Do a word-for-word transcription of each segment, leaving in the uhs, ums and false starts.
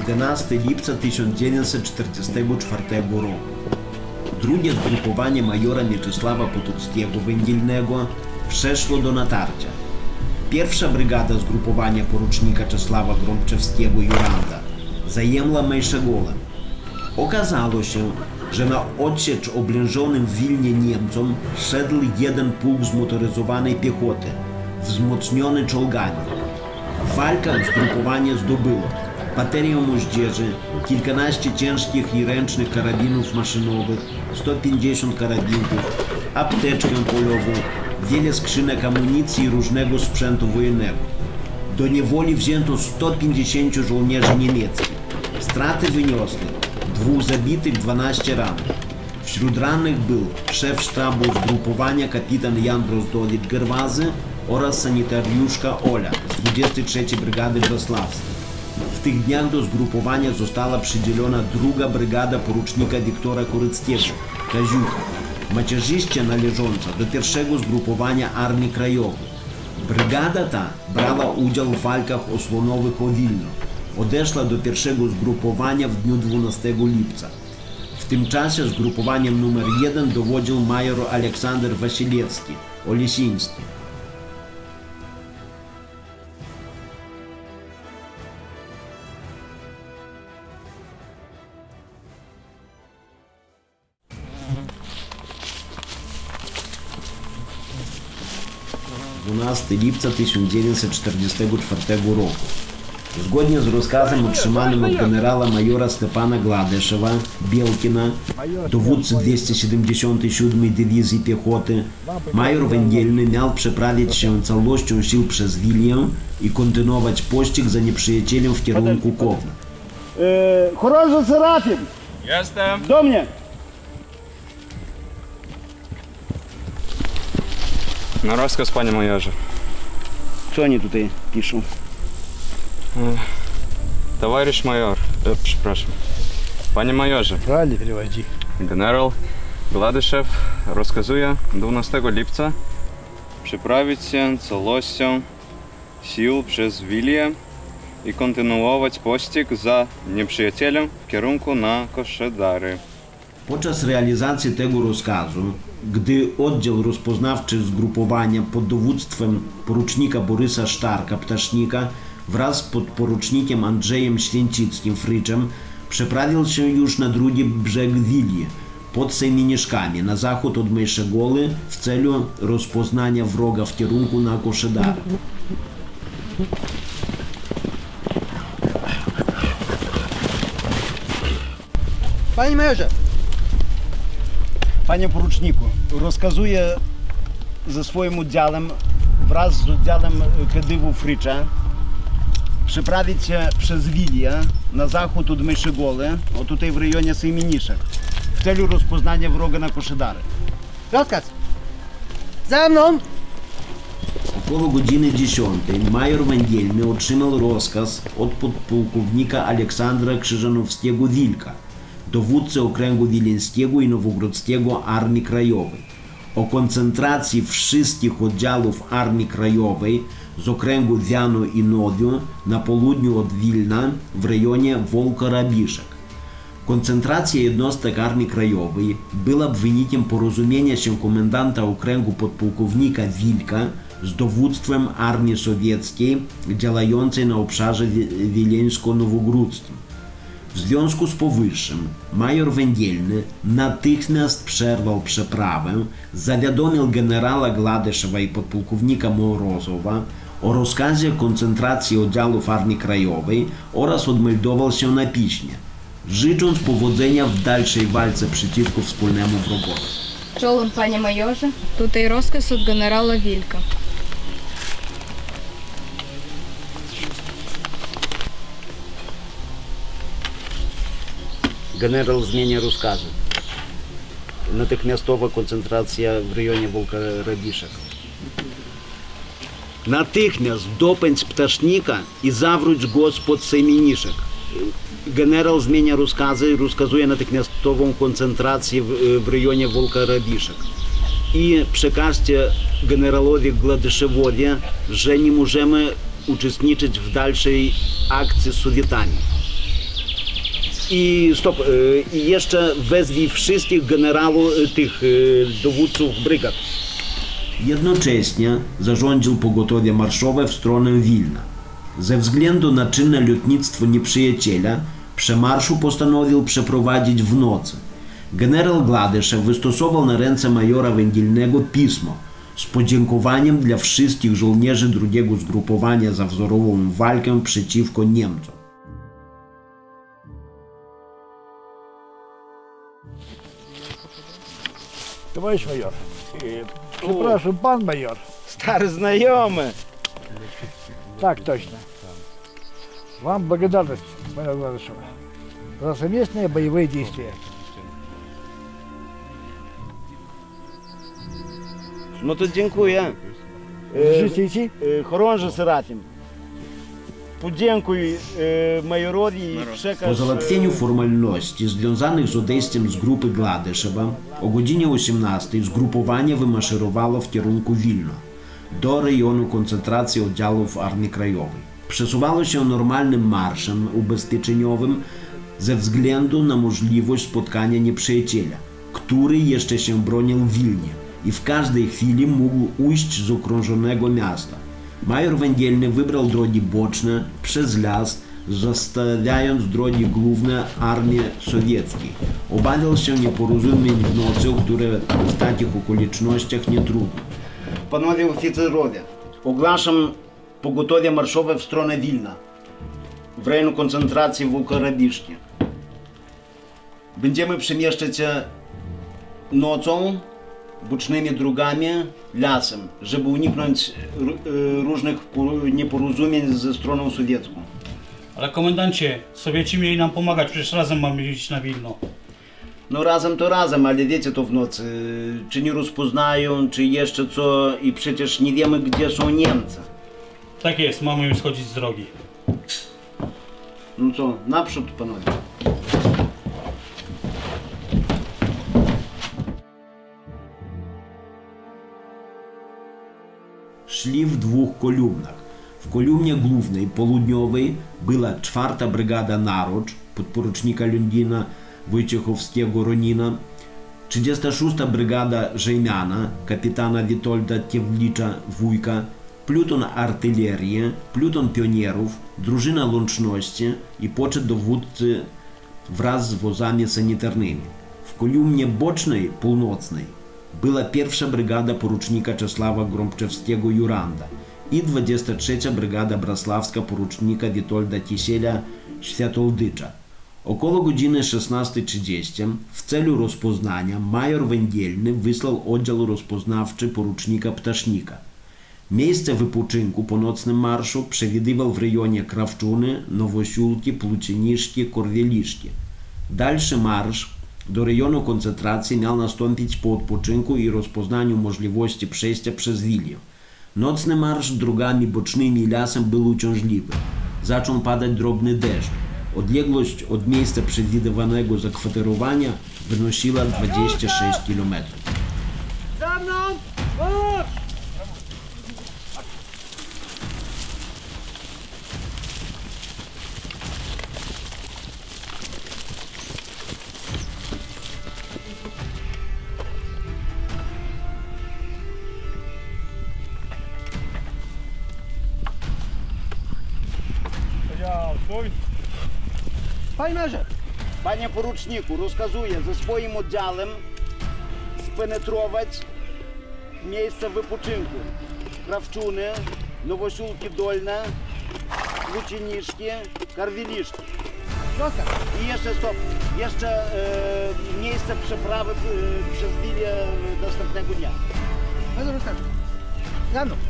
jedenastego lipca tysiąc dziewięćset czterdziestego czwartego roku. Drugie zgrupowanie majora Mieczysława Potockiego Węgielnego przeszło do natarcia. Pierwsza brygada zgrupowania porucznika Czesława Gromczewskiego Juranda zajęła Mejszegolę. Okazało się, że na odsiecz oblężonym w Wilnie Niemcom szedł jeden pułk zmotoryzowanej piechoty, wzmocniony czołgami. W walkach zgrupowanie zdobyło baterię moździerzy, kilkanaście ciężkich i ręcznych karabinów maszynowych, sto pięćdziesiąt karabinków, apteczkę polową, wiele skrzynek amunicji i różnego sprzętu wojennego. Do niewoli wzięto sto pięćdziesięciu żołnierzy niemieckich. Straty wyniosły dwóch zabitych, dwanaście rannych. Wśród rannych był szef sztabu zgrupowania kapitan Jan Drozdowicz-Gerwazy oraz sanitariuszka Ola z dwudziestej trzeciej Brygady Bresławskiej. W tych dniach do zgrupowania została przydzielona druga brygada porucznika Wiktora Kuryckiego, Kaziuka, macierzyście należąca do pierwszego zgrupowania Armii Krajowej. Brygada ta brała udział w walkach osłonowych o Wilno. Odeszła do pierwszego zgrupowania w dniu dwunastego lipca. W tym czasie zgrupowaniem numer jeden dowodził major Aleksander Wasilecki, Olesiński. dwunastego lipca tysiąc dziewięćset czterdziestego czwartego roku. Zgodnie z rozkazem otrzymanym od generała majora Stepana Gladyszewa, Bielkina, dowódcy dwieście siedemdziesiątej siódmej Dywizji Piechoty, major Węgielny miał przeprawić się całością sił przez Wilię i kontynuować pościg za nieprzyjacielem w kierunku Kowna. Chorąży Serafim! Jestem! Do mnie! Na rozkaz, panie majorze. Co oni tutaj piszą? Товарищ майор, э, przepraszam. Panie majorze. Правильно переводи. Generał Gladyszew rozkazuje dwunastego lipca przeprawić się całością sił przez Wilię i kontynuować pościg za nieprzyjacielem w kierunku na Koszedary. Podczas realizacji tego rozkazu, gdy oddział rozpoznawczy zgrupowania pod dowództwem porucznika Borysa Sztarka Ptasznika wraz z podporucznikiem Andrzejem Święcickim Fryczem przeprawił się już na drugi brzeg Wilii, pod Sejminiszkami, na zachód od Mejszegoły w celu rozpoznania wroga w kierunku na Koszedary. Panie majorze! Panie poruczniku, rozkazuję ze swoim oddziałem wraz z oddziałem Kedywu Frycza przeprawić się przez Wilię na zachód od Mejszegoły, o tutaj w rejonie Sejminiszek, w celu rozpoznania wroga na Koszedary. Rozkaz! Za mną! Około godziny dziesiątej major Węgielny otrzymał rozkaz od podpułkownika Aleksandra Krzyżanowskiego-Wilka, dowódcy okręgu wileńskiego i nowogrodzkiego Armii Krajowej, o koncentracji wszystkich oddziałów Armii Krajowej z okręgu Wianu i Nowiu na południu od Wilna w rejonie Wolka-Rabiszek. Koncentracja jednostek Armii Krajowej była wynikiem porozumienia się komendanta okręgu podpułkownika Wilka z dowództwem Armii Sowieckiej działającej na obszarze wileńsko-nowogródzkim. W związku z powyższym major Węgielny natychmiast przerwał przeprawę, zawiadomił generała Gladyszewa i podpułkownika Morozowa o rozkazie koncentracji oddziałów Armii Krajowej oraz odmeldował się na piśmie, życząc powodzenia w dalszej walce przeciwko wspólnemu wrogowi. Czołem, panie majorze, tutaj rozkaz od generała Wilka. Generał zmienia rozkazy. Natychmiastowa koncentracja w rejonie Wolka-Rabiszek. Natychmiast dopędź Ptasznika i zawróć go spod Sejminiszek. Generał zmienia rozkazy, rozkazuje natychmiastową koncentrację w, w rejonie Wolka-Rabiszek. I przekażcie generałowi Gladyszewowi, że nie możemy uczestniczyć w dalszej akcji z Sowietami. I stop, i jeszcze wezwij wszystkich generałów, tych dowódców brygad. Jednocześnie zarządził pogotowie marszowe w stronę Wilna. Ze względu na czynne lotnictwo nieprzyjaciela, przemarszu postanowił przeprowadzić w nocy. Generał Gładyszew wystosował na ręce majora Węgielnego pismo z podziękowaniem dla wszystkich żołnierzy drugiego zgrupowania za wzorową walkę przeciwko Niemcom. Товарищ майор, э, прzepraszam, pan майор. Stary znajomy. Так точно. Вам благодарность, майор Гладышев, за совместные боевые действия. No to dziękuję. Życie идти? Chorąży Seratim. Podziękuj majorowi i przekaż... Po załatwieniu formalności związanych z odejściem z grupy Gładyszewa o godzinie osiemnastej zgrupowanie wymaszerowało w kierunku Wilna, do rejonu koncentracji oddziałów Armii Krajowej. Przesuwało się normalnym marszem ubezpieczeniowym ze względu na możliwość spotkania nieprzyjaciela, który jeszcze się bronił w Wilnie i w każdej chwili mógł ujść z okrążonego miasta. Major Węgielny wybrał drogi boczne przez las, zostawiając drogi główne armii sowieckiej. Obawiał się nieporozumień w nocy, które w takich okolicznościach nie trudno. Panowie oficerowie, ogłaszam pogotowie marszowe w stronę Wilna, w rejonu koncentracji w Ukarabiszkie. Będziemy przemieszczać się nocą, bocznymi drogami, lasem, żeby uniknąć różnych nieporozumień ze stroną sowiecką. Ale komendancie, Sowieci mieli nam pomagać, przecież razem mamy iść na Wilno. No razem to razem, ale wiecie to w nocy, czy nie rozpoznają, czy jeszcze co i przecież nie wiemy, gdzie są Niemcy. Tak jest, mamy już schodzić z drogi. No co, naprzód panowie. Szli w dwóch kolumnach. W kolumnie głównej, południowej, była czwarta brygada Narocz, podporucznika Lundina Wojciechowskiego Ronina, trzydziesta szósta brygada Żejmiana, kapitana Witolda Tiewlicza Wójka, pluton artylerii, pluton pionierów, drużyna łączności i poczet dowódcy wraz z wozami sanitarnymi. W kolumnie bocznej, północnej, była pierwsza brygada porucznika Czesława Gromczewskiego-Juranda i dwudziesta trzecia brygada brasławska porucznika Witolda Kisiela Światoldycza. Około godziny szesnastej trzydzieści w celu rozpoznania major Węgielny wysłał oddział rozpoznawczy porucznika Ptasznika. Miejsce wypoczynku po nocnym marszu przewidywał w rejonie Krawczuny, Nowosiłki, Pluciniszki, Korwieliszki. Dalszy marsz do rejonu koncentracji miał nastąpić po odpoczynku i rozpoznaniu możliwości przejścia przez Wilnię. Nocny marsz drogami bocznymi i lasem był uciążliwy. Zaczął padać drobny deszcz. Odległość od miejsca przewidywanego zakwaterowania wynosiła dwadzieścia sześć kilometrów. Za mną! Marsz! Panie Majorze, panie poruczniku, rozkazuję ze swoim oddziałem spenetrować miejsce wypoczynku. Krawczuny, Nowosiłki Dolne, Pluciniszki, Karwieliszki. I jeszcze stop, jeszcze e, miejsce przeprawy e, przez Wilię następnego dnia. Będę rozkażę. Za mną.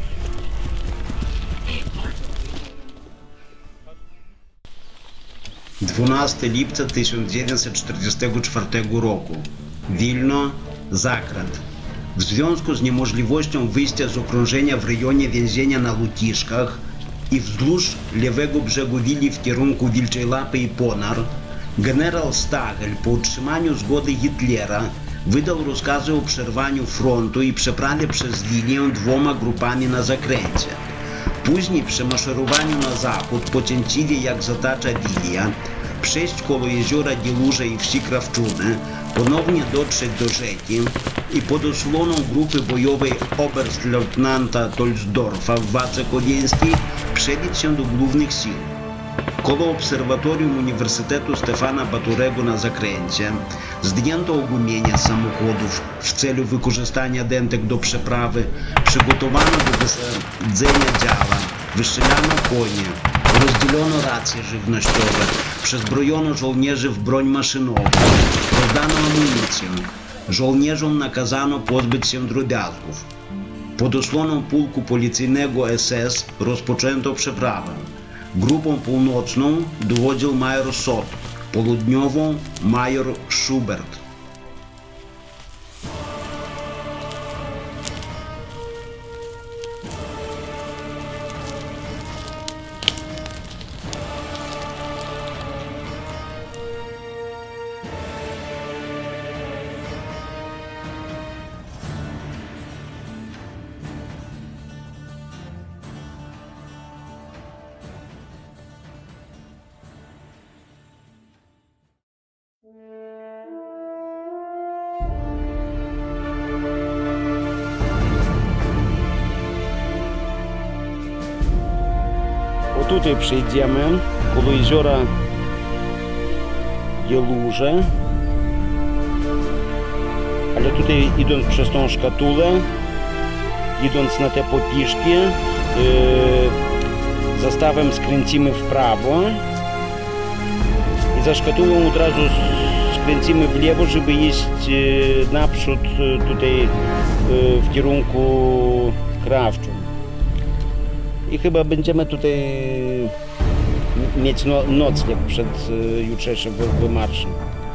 dwunastego lipca tysiąc dziewięćset czterdziestego czwartego roku. Wilno, zakręt. W związku z niemożliwością wyjścia z okrążenia w rejonie więzienia na Lutiszkach i wzdłuż lewego brzegu Wilii w kierunku Wilczej Lapy i Ponar, generał Stachel po otrzymaniu zgody Hitlera wydał rozkazy o przerwaniu frontu i przeprawie przez Wilię dwoma grupami na zakręcie. Później w przemaszerowaniu na zachód po Cięciwie, jak zatacza Wilia, przejść koło jeziora Dieluża i wsi Krawczyny, ponownie dotrzeć do rzeki i pod osłoną grupy bojowej oberstleutnanta Tolsdorfa w Wace Kodieńskiej przebić się do głównych sił. Koło obserwatorium Uniwersytetu Stefana Baturego na Zakręcie zdjęto ogumienia samochodów w celu wykorzystania dentek do przeprawy, przygotowano do wysadzenia działa, wystrzelano konie, rozdzielono racje żywnościowe, przezbrojono żołnierzy w broń maszynową, rozdano amunicję, żołnierzom nakazano pozbyć się drobiazgów. Pod osłoną pułku policyjnego S S rozpoczęto przeprawę. Grupą północną dowodził major Sot, południową major Schubert. Tutaj przejdziemy koło jeziora Dieluża, ale tutaj idąc przez tą szkatułę, idąc na te popiszki, yy, zastawem skręcimy w prawo i za szkatułą od razu skręcimy w lewo, żeby iść yy, naprzód yy, tutaj yy, w kierunku Krawczyn. I chyba będziemy tutaj mieć no, nocleg przed y, jutrzejszym wymarszem.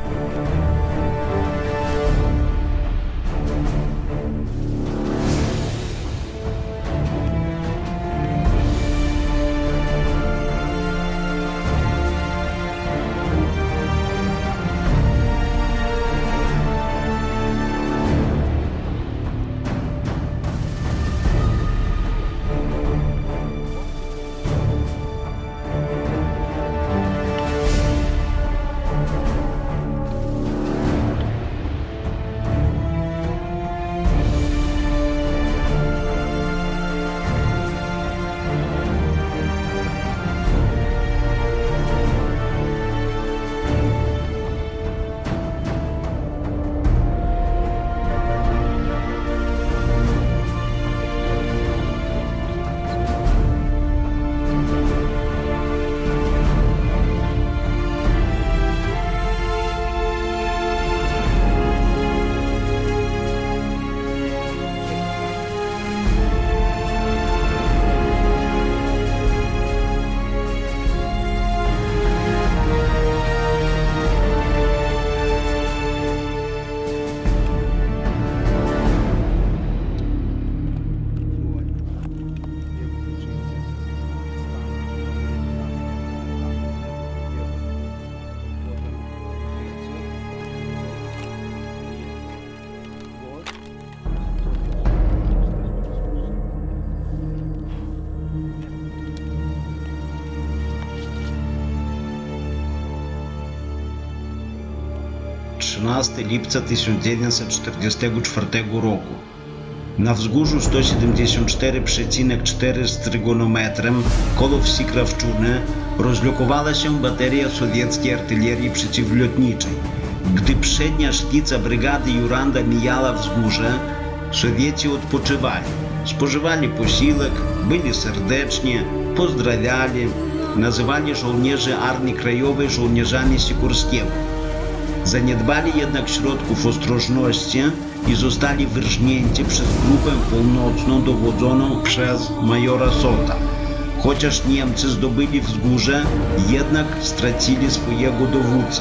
trzynastego lipca tysiąc dziewięćset czterdziestego czwartego roku. Na wzgórzu sto siedemdziesiąt cztery przecinek cztery z trygonometrem koło wsi Krawczyny rozlokowała się bateria sowieckiej artylerii przeciwlotniczej. Gdy przednia szkica brygady Juranda mijała wzgórze, Sowieci odpoczywali, spożywali posiłek, byli serdeczni, pozdrawiali, nazywali żołnierzy Armii Krajowej żołnierzami Sikorskiego. Zaniedbali jednak środków ostrożności i zostali wyrżnięci przez grupę północną dowodzoną przez majora Sota. Chociaż Niemcy zdobyli wzgórze, jednak stracili swojego dowódcę.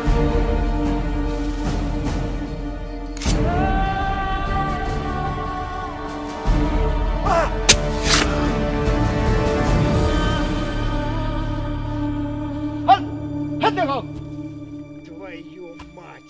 Твою мать!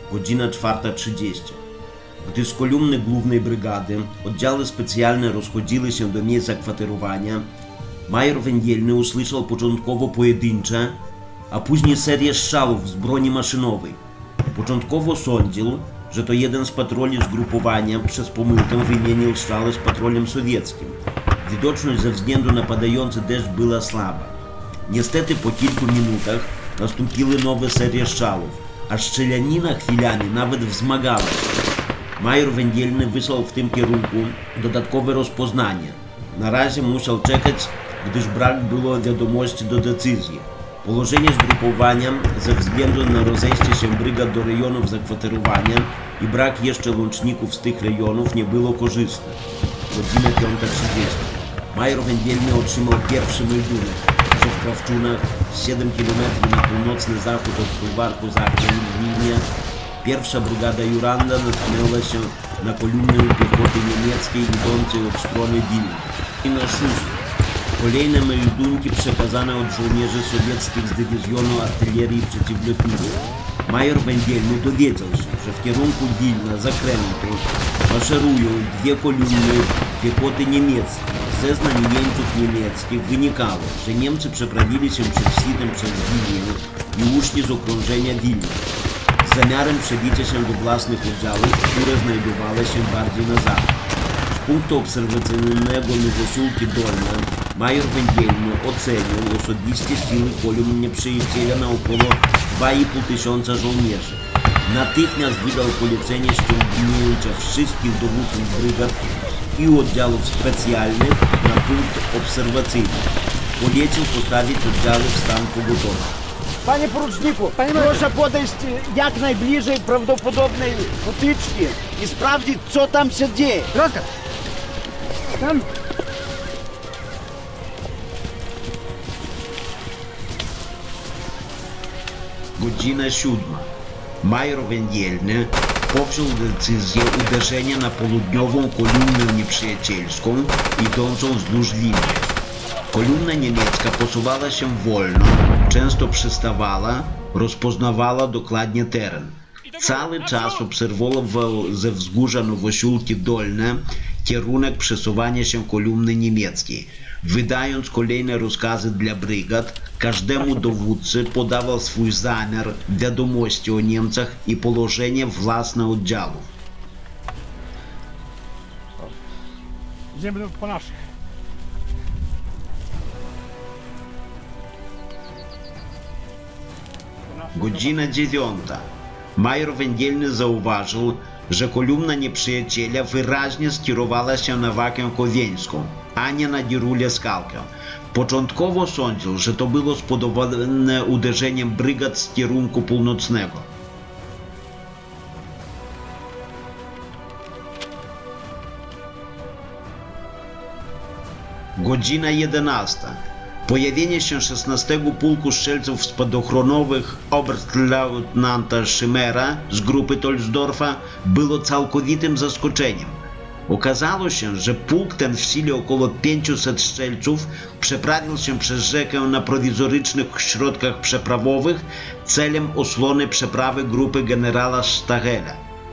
godzina czwarta trzydzieści. Gdy z kolumny głównej brygady oddziały specjalne rozchodziły się do miejsc zakwaterowania, major Węgielny usłyszał początkowo pojedyncze, a później serię strzałów z broni maszynowej. Początkowo sądził, że to jeden z patroli zgrupowania przez pomyłkę wymienił strzały z patrolem sowieckim. Widoczność ze względu na padający deszcz była słaba. Niestety po kilku minutach nastąpiły nowe serie strzałów, a strzelanina chwilami nawet wzmagała się. Major Węgielny wysłał w tym kierunku dodatkowe rozpoznanie. Na razie musiał czekać, gdyż brak było wiadomości do decyzji. Położenie zgrupowania ze względu na rozejście się brygad do rejonów zakwaterowania i brak jeszcze łączników z tych rejonów nie było korzystne. Godzina piąta trzydzieści. Major Węgielny otrzymał pierwszy meldunek, że w Krawczunach, siedem kilometrów na północny zachód od folwarku Zakręt w Wilnie, pierwsza brygada Juranda natknęła się na kolumnę piechoty niemieckiej idącej od strony Wilna. I na szóstą. Kolejne meldunki przekazane od żołnierzy sowieckich z dywizjonu artylerii przeciwlotniczej. Major Węgielny dowiedział się, że w kierunku Wilna, Zakrętu maszerują dwie kolumny piechoty niemieckiej. Z zeznań jeńców niemieckich wynikało, że Niemcy przeprawili się przed Sitem przez Wilnię i uszli z okrążenia Wilna z zamiarem przebicia się do własnych oddziałów, które znajdowały się bardziej na zachód. Z punktu obserwacyjnego Nowosiłki Dolne major Węgielny ocenił osobiście siły kolumn nieprzyjaciela na około dwa i pół tysiąca żołnierzy. Natychmiast wydał polecenie ściągnięcia wszystkich dowódców brygad i oddziałów specjalnych na punkt obserwacyjny. Polecił postawić oddziały w stan pogotowy. Panie poruczniku, proszę podejść jak najbliżej prawdopodobnej potyczki i sprawdzić, co tam się dzieje. Rozkaz. Tam. Godzina siódma. Major Węgielny powziął decyzję uderzenia na południową kolumnę nieprzyjacielską idącą wzdłuż linii. Kolumna niemiecka posuwała się wolno, często przystawała, rozpoznawała dokładnie teren. Cały czas obserwował ze wzgórza Nowosiłki Dolne kierunek przesuwania się kolumny niemieckiej. Wydając kolejne rozkazy dla brygad, każdemu dowódcy podawał swój zamiar, wiadomości o Niemcach i położenie własne oddziałów. Idziemy po naszych. Godzina dziewiąta. Major Węgielny zauważył, że kolumna nieprzyjaciela wyraźnie skierowała się na Wakę Kowieńską, a nie na Gierulę Skalkę. Początkowo sądził, że to było spowodowane uderzeniem brygad z kierunku północnego. Godzina jedenasta. Pojawienie się szesnastego Pułku Strzelców Spadochronowych oberstleutnanta Schimera z grupy Tolsdorfa było całkowitym zaskoczeniem. Okazało się, że pułk ten w sile około pięciuset strzelców przeprawił się przez rzekę na prowizorycznych środkach przeprawowych celem osłony przeprawy grupy generała Stachela.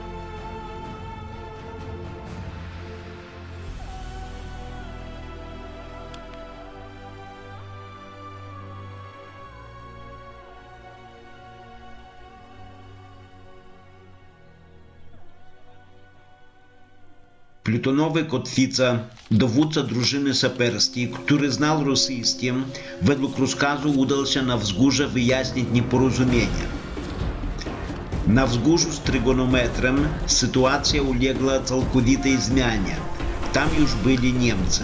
Plutonowy Kotwica, dowódca drużyny saperskiej, który znał rosyjski, według rozkazu udał się na wzgórze wyjaśnić nieporozumienie. Na wzgórzu z trygonometrem sytuacja uległa całkowitej zmianie. Tam już byli Niemcy.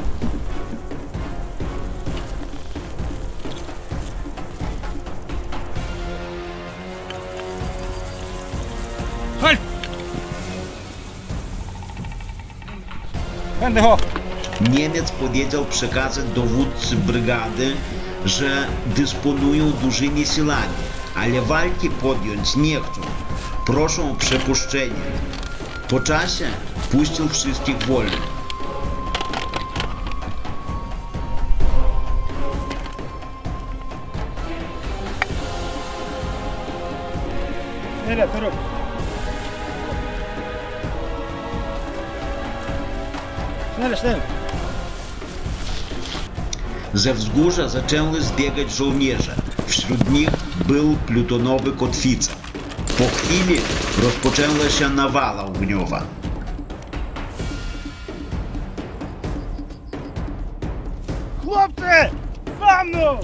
Niemiec powiedział przekazać dowódcy brygady, że dysponują dużymi siłami, ale walki podjąć nie chcą. Proszą o przepuszczenie. Po czasie puścił wszystkich wolno. Nereye? Tarık. Schnell, schnell. Ze wzgórza zaczęli zbiegać żołnierze. Wśród nich był plutonowy kotwica. Po chwili rozpoczęła się nawala ogniowa. Chłopcy! Za mną!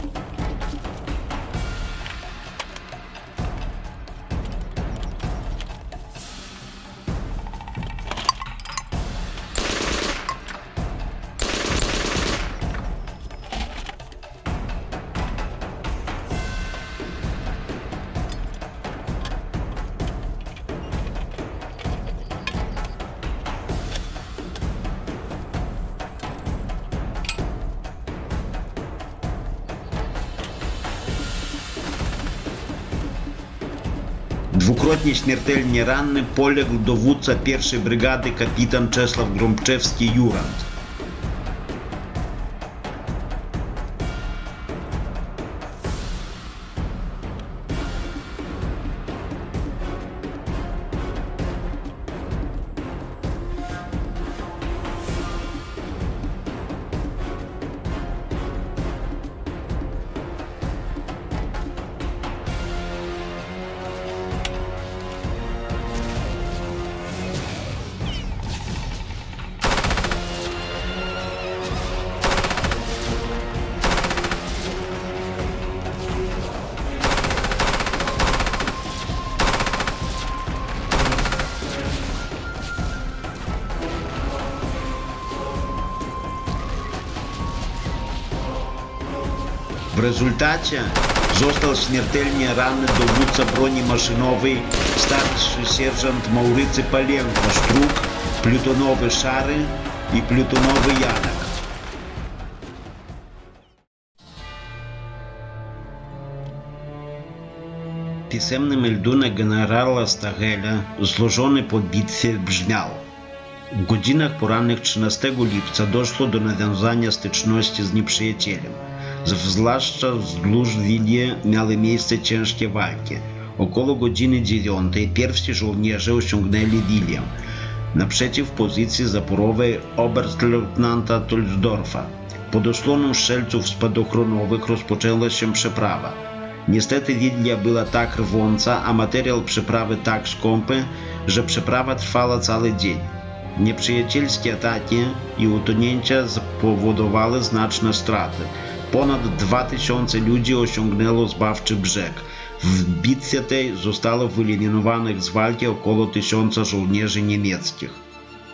Dwukrotnie śmiertelnie ranny poległ dowódca pierwszej brygady kapitan Czesław Gromczewski-Jurand. W rezultacie został śmiertelnie ranny dowódca broni maszynowej, starszy sierżant Maurycy Palenko, Struk, plutonowy Szary i plutonowy Janek. Pisemny meldunek generała Stachela złożony po bitwie brzmiał: w godzinach porannych trzynastego lipca doszło do nawiązania styczności z nieprzyjacielem. Zwłaszcza wzdłuż Wilii miały miejsce ciężkie walki. Około godziny dziewiątej pierwsi żołnierze osiągnęli Wilię, naprzeciw pozycji zaporowej oberstleutnanta Tolsdorfa. Pod osłoną strzelców spadochronowych rozpoczęła się przeprawa. Niestety Wilia była tak rwąca, a materiał przeprawy tak skąpy, że przeprawa trwała cały dzień. Nieprzyjacielskie ataki i utonięcia spowodowały znaczne straty. Ponad dwa tysiące ludzi osiągnęło zbawczy brzeg. W bitwie tej zostało wyeliminowanych z walki około tysiąca żołnierzy niemieckich.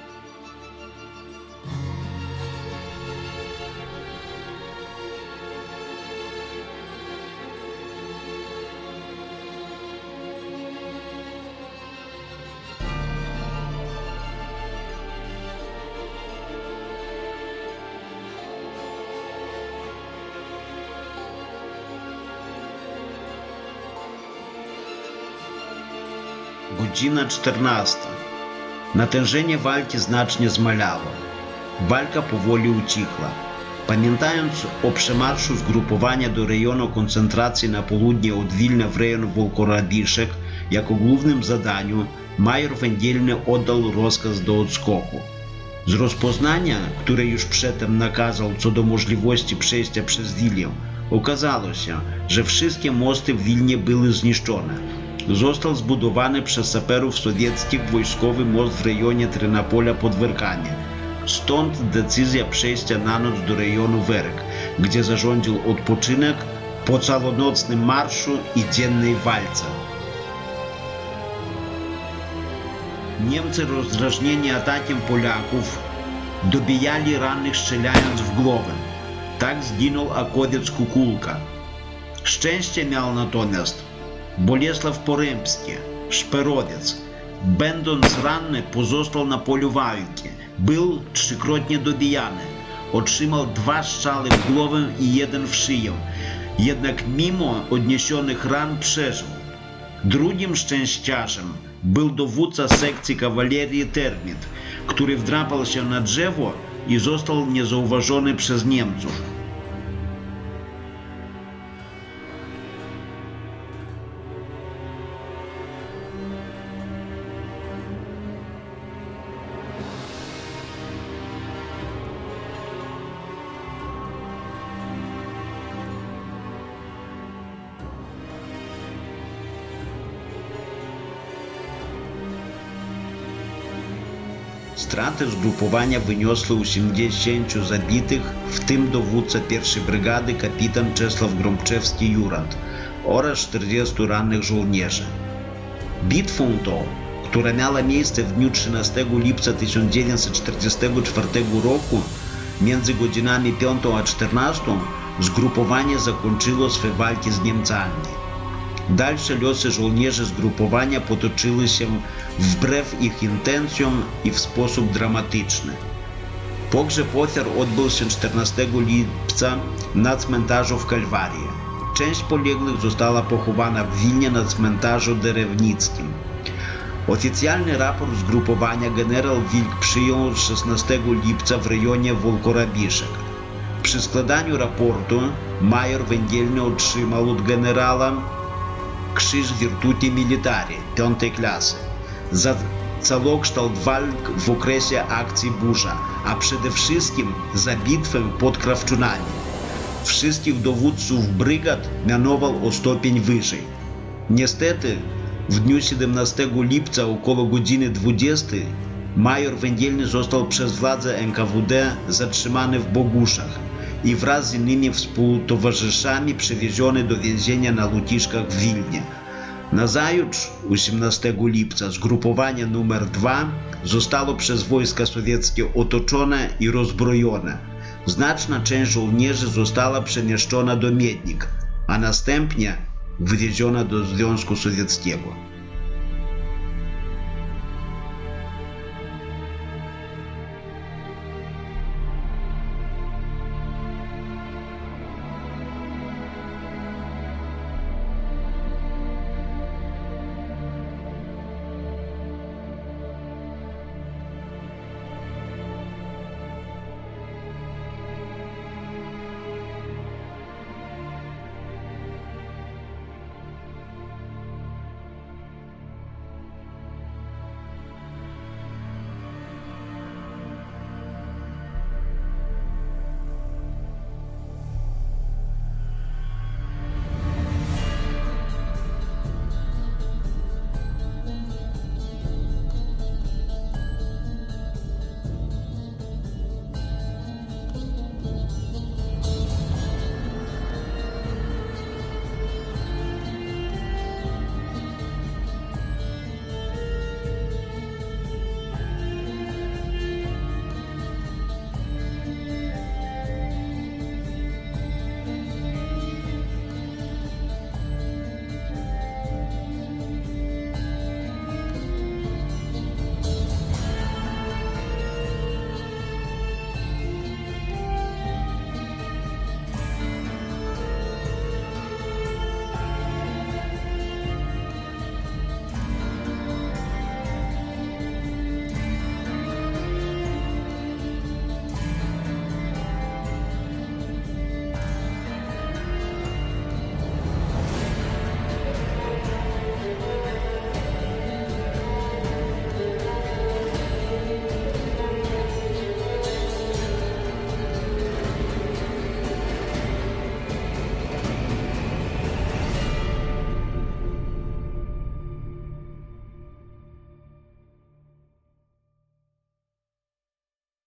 Godzina czternasta. Natężenie walki znacznie zmalało. Walka powoli ucichła. Pamiętając o przemarszu zgrupowania do rejonu koncentracji na południe od Wilna w rejon Wolkorabiszek, jako głównym zadaniu major Węgielny oddał rozkaz do odskoku. Z rozpoznania, które już przedtem nakazał co do możliwości przejścia przez Wilię, okazało się, że wszystkie mosty w Wilnie były zniszczone. Został zbudowany przez saperów sowieckich wojskowy most w rejonie Trynapola pod Werkanie. Stąd decyzja przejścia na noc do rejonu Werek, gdzie zarządził odpoczynek po całonocnym marszu i dziennej walce. Niemcy rozdrażnieni atakiem Polaków dobijali rannych, strzelając w głowę. Tak zginął Akowiec Kukulka. Szczęście miał natomiast Bolesław Porębski, Szperowiec. Będąc ranny, pozostał na polu walki. Był trzykrotnie dobijany. Otrzymał dwa strzały w głowę i jeden w szyję. Jednak mimo odniesionych ran przeżył. Drugim szczęściarzem był dowódca sekcji kawalerii Termit, który wdrapał się na drzewo i został niezauważony przez Niemców. Straty zgrupowania wyniosły osiemdziesięciu zabitych, w tym dowódca pierwszej brygady kapitan Czesław Gromczewski-Jurand oraz czterdziestu rannych żołnierzy. Bitwą tą, która miała miejsce w dniu trzynastego lipca tysiąc dziewięćset czterdziestego czwartego roku, między godzinami piątą a czternastą, zgrupowanie zakończyło swe walki z Niemcami. Dalsze losy żołnierzy zgrupowania potoczyły się wbrew ich intencjom i w sposób dramatyczny. Pogrzeb ofiar odbył się czternastego lipca na cmentarzu w Kalwarii. Część poległych została pochowana w Wilnie na cmentarzu Derewnickim. Oficjalny raport zgrupowania generał Wilk przyjął szesnastego lipca w rejonie Wolkorabiszek. Przy składaniu raportu major Węgielny otrzymał od generała Krzyż Virtuti Militari piątej klasy za całokształt walk w okresie akcji Busza, a przede wszystkim za bitwę pod Krawczunami. Wszystkich dowódców brygad mianował o stopień wyżej. Niestety, w dniu siedemnastego lipca około godziny dwudziestej major Węgielny został przez władze N K W D zatrzymany w Boguszach i wraz z innymi współtowarzyszami przewieziony do więzienia na Lutiszkach w Wilnie. Nazajutrz, osiemnastego lipca, zgrupowanie numer dwa zostało przez wojska sowieckie otoczone i rozbrojone. Znaczna część żołnierzy została przemieszczona do Miednik, a następnie wywieziona do Związku Sowieckiego.